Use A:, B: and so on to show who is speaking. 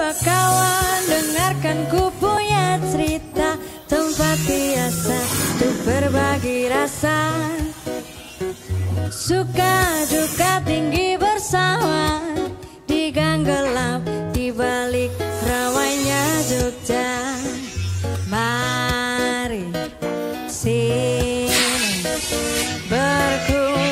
A: kawan, dengarkan ku punya cerita. Tempat biasa untuk berbagi rasa, suka duka tinggi bersama. Di gang gelap, di balik ramainya Jogja. Mari sini berkumpul